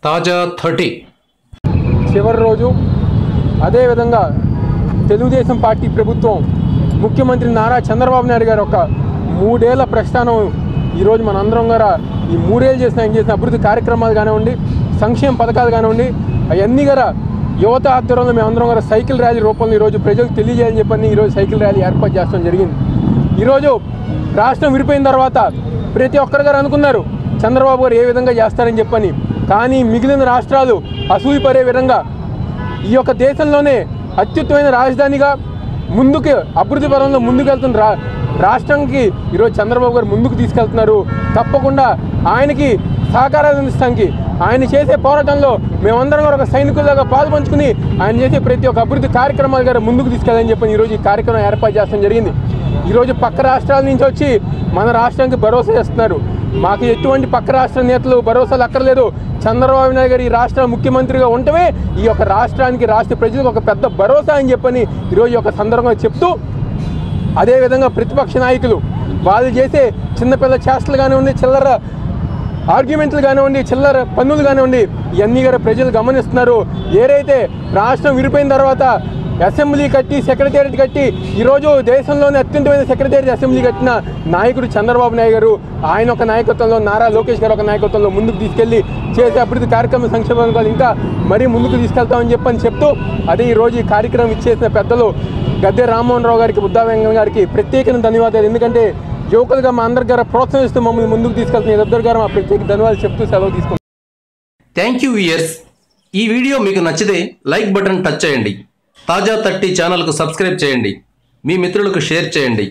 తాజా 30 చివరి రోజు అదేవిధంగా తెలుగుదేశం పార్టీ ప్రభుత్వం ముఖ్యమంత్రి నారా చంద్రబాబు నాయుడు గారు ఒక 3 ఏళ్ల ప్రస్థానం ఈరోజు మనందరం గారు ఈ 3 ఏళ్ళు చేసిన అభివృద్ధి కార్యక్రమాలు కానివ్వండి, సంక్షేమ పథకాలు కానివ్వండి, అవన్నీ గారు యువత ఆధ్వర్యంలో మేమందరం గారు సైకిల్ ర్యాలీ రూపంలో ఈరోజు ప్రజలకు తెలియజేయాలని చెప్పని ఈరోజు సైకిల్ ర్యాలీ ఏర్పాటు చేయడం జరిగింది. ఈరోజు రాష్ట్రం విడిపోయిన తర్వాత ప్రతి ఒక్కరు గారు అనుకున్నారు చంద్రబాబు గారు ఏ విధంగా చేస్తారని చెప్పని. కానీ మిగిలిన రాష్ట్రాలు అసూయపడే విధంగా ఈ యొక్క దేశంలోనే అత్యుత్తమైన రాజధానిగా ముందుకు అభివృద్ధి పరంలో ముందుకెళ్తున్న రాష్ట్రానికి ఈరోజు చంద్రబాబు గారు ముందుకు తీసుకెళ్తున్నారు. తప్పకుండా ఆయనకి సహకారాలు అందిస్తానికి, ఆయన చేసే పోరాటంలో మేమందరం కూడా ఒక సైనికులుగా పాల్పంచుకుని ఆయన చేసే ప్రతి ఒక్క అభివృద్ధి కార్యక్రమాలు గారు ముందుకు తీసుకెళ్ళని చెప్పని ఈరోజు ఈ కార్యక్రమం ఏర్పాటు చేయడం జరిగింది. ఈరోజు పక్క రాష్ట్రాల నుంచి వచ్చి మన రాష్ట్రానికి భరోసా ఇస్తున్నారు. మాకు ఎటువంటి పక్క రాష్ట్ర నేతలు భరోసాలు అక్కర్లేదు. చంద్రబాబు నాయుడు గారు ఈ రాష్ట్ర ముఖ్యమంత్రిగా ఉండటమే ఈ యొక్క రాష్ట్రానికి, రాష్ట్ర ప్రజలకు ఒక పెద్ద భరోసా అని చెప్పని ఈరోజు ఒక సందర్భంగా చెప్తూ, అదేవిధంగా ప్రతిపక్ష నాయకులు వాళ్ళు చేసే చిన్నపిల్ల చేష్టలు కానివ్వండి, చిల్లర ఆర్గ్యుమెంట్లు కానివ్వండి, చిల్లర పన్నులు కానివ్వండి, ఇవన్నీ గారు ప్రజలు గమనిస్తున్నారు. ఏదైతే రాష్ట్రం విడిపోయిన తర్వాత అసెంబ్లీ కట్టి, సెక్రటేరియట్ కట్టి ఈరోజు దేశంలోనే అత్యంతమైన సెక్రటేరియట్ అసెంబ్లీ కట్టిన నాయకుడు చంద్రబాబు నాయుడు గారు. ఆయన ఒక నాయకత్వంలో, నారా లోకేష్ గారు ఒక నాయకత్వంలో ముందుకు తీసుకెళ్లి చేసే అభివృద్ధి కార్యక్రమ సంక్షేమ పథకాలు ఇంకా మరీ ముందుకు తీసుకెళ్తామని చెప్తూ, అదే ఈరోజు ఈ కార్యక్రమం ఇచ్చేసిన పెద్దలు గద్దె రామ్మోహన్ రావు గారికి, బుద్ధా వెంకన్న గారికి ప్రత్యేకమైన ధన్యవాదాలు. ఎందుకంటే యువకులుగా మా అందరి గారు ప్రోత్సహిస్తూ మమ్మల్ని ముందుకు తీసుకెళ్తున్న ఇద్దరు గారు మా ప్రత్యేక ధన్యవాదాలు చెప్తూ సెలవు తీసుకుంటాం. Thank you viewers. ఈ వీడియో మీకు నచ్చితే లైక్ బటన్ టచ్ చేయండి. తాజా 30 ఛానల్కు సబ్స్క్రైబ్ చేయండి. మీ మిత్రులకు షేర్ చేయండి.